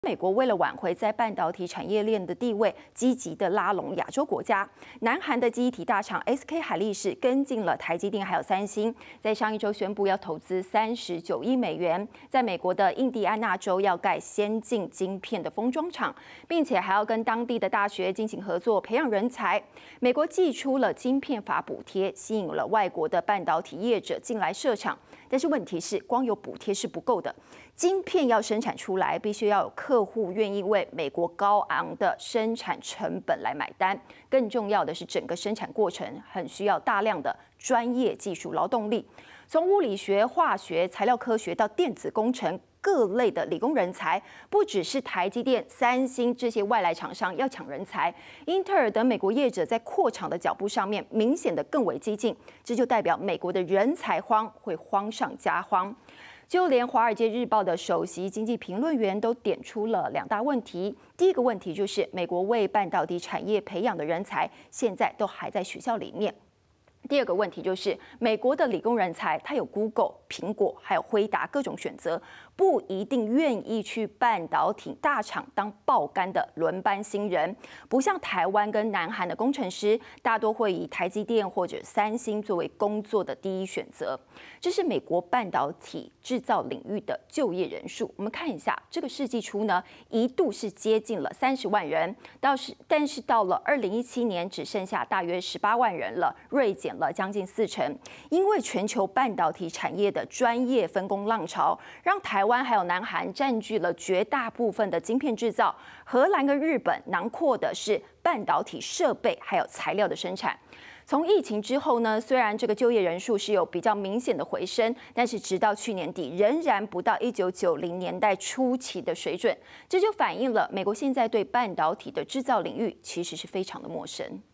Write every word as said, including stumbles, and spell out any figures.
美国为了挽回在半导体产业链的地位，积极的拉拢亚洲国家。南韩的记忆体大厂 S K 海力士跟进了台积电还有三星，在上一周宣布要投资三十九亿美元，在美国的印第安纳州要盖先进晶片的封装厂，并且还要跟当地的大学进行合作，培养人才。美国祭出了晶片法补贴，吸引了外国的半导体业者进来设厂。但是问题是，光有补贴是不够的，晶片要生产出来，必须要有客户愿意为美国高昂的生产成本来买单。更重要的是，整个生产过程很需要大量的专业技术劳动力，从物理学、化学、材料科学到电子工程。各类的理工人才，不只是台积电、三星这些外来厂商要抢人才，英特尔等美国业者在扩厂的脚步上面明显的更为激进，这就代表美国的人才荒会荒上加荒。就连《华尔街日报》的首席经济评论员都点出了两大问题。第一个问题就是，美国为半导体产业培养的人才，现在都还在学校里面。第二个问题就是，美国的理工人才，他有 Google、苹果，还有辉达各种选择，不一定愿意去半导体大厂当爆肝的轮班新人。不像台湾跟南韩的工程师，大多会以台积电或者三星作为工作的第一选择。这是美国半导体制造领域的就业人数。我们看一下，这个世纪初呢，一度是接近了三十万人，到是但是到了二零一七年，只剩下大约十八万人了，锐减了将近四成。因为全球半导体产业的专业分工浪潮，让台湾还有南韩占据了绝大部分的晶片制造，荷兰跟日本囊括的是半导体设备还有材料的生产。从疫情之后呢，虽然这个就业人数是有比较明显的回升，但是直到去年底仍然不到一九九零年代初期的水准，这就反映了美国现在对半导体的制造领域其实是非常的陌生。